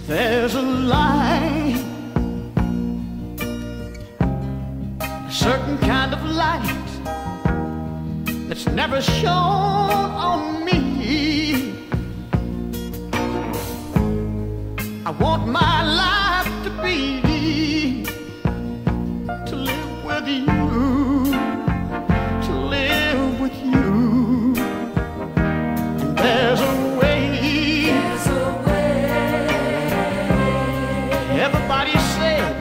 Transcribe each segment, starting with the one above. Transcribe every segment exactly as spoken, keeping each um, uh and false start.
There's a light, a certain kind of light that's never shone on me. I want my life to be to live with you, to live with you. And there's a way, There's a way. everybody said,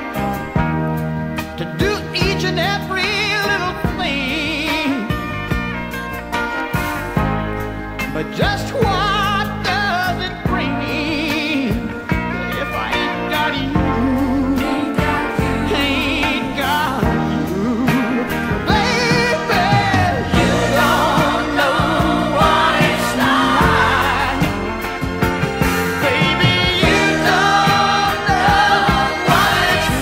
to do each and every little thing. But just what does it bring if I ain't got you? Ain't got you. Ain't got you, baby. You don't know what it's like, baby. You don't know what it's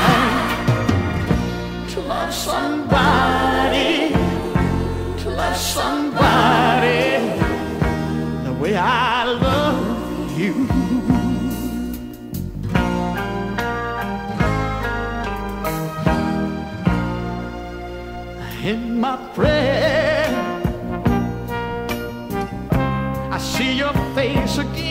like to love somebody, to love somebody the way I love you. In my prayer, I see your face again.